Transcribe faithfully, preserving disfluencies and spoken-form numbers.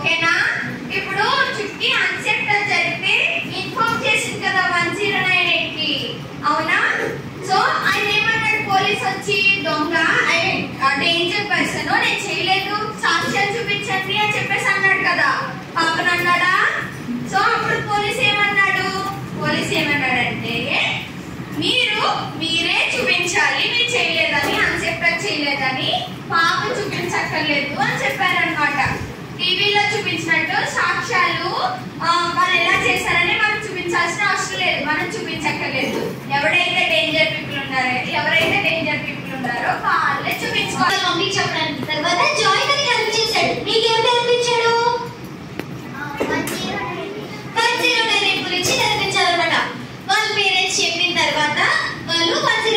ఓకేనా? ఇప్పుడు చుట్టి అన్సెప్టర్ జరిగితే ఇన్ఫార్మ్ చేసింది కదా వన్ జీరో నైన్ ఎయిట్ కి, అవునా? సో ఆయన ఏమన్నాడు పోలీస్ వచ్చి, దొంగ డేంజర్ పర్సన్, నేను చేయలేదు సాక్ష్యాలు చూపించండి అని చెప్పేసి అన్నాడు కదా, పాపను అన్నాడా? సో అప్పుడు పోలీస్ ఏమన్నాడు, పోలీస్ ఏమన్నాడంటే మీరు మీరే చూపించాలి, మీరు చేయలేదని, అన్సెప్టర్ చేయలేదని, పాప చూపించక్కర్లేదు అని చెప్పారనమాట. టీవీలో చూపించినట్టు సాక్ష్యాలు వాళ్ళు ఎలా చేశారని మనం చూపించాల్సిన అవసరం లేదు, మనం చూపించక్కర్లేదు. ఎవరైతే డేంజర్ పీపుల్ ఉన్నారో ఎవరైతే డేంజర్ పీపుల్ ఉన్నారో వాళ్ళే చూపించుకోవాలి. మమ్మీ చెప్పడానికి తర్వాత జాయ్ అని హెల్ప్ చేశాడు. నీకేం నేర్పించాడు? వన్ జీరో నైన్ ఎయిట్ గురించి నేర్పించాలన్నమాట. వాళ్ళ పేరెంట్స్ చెప్పిన తర్వాత వాళ్ళు వన్ జీరో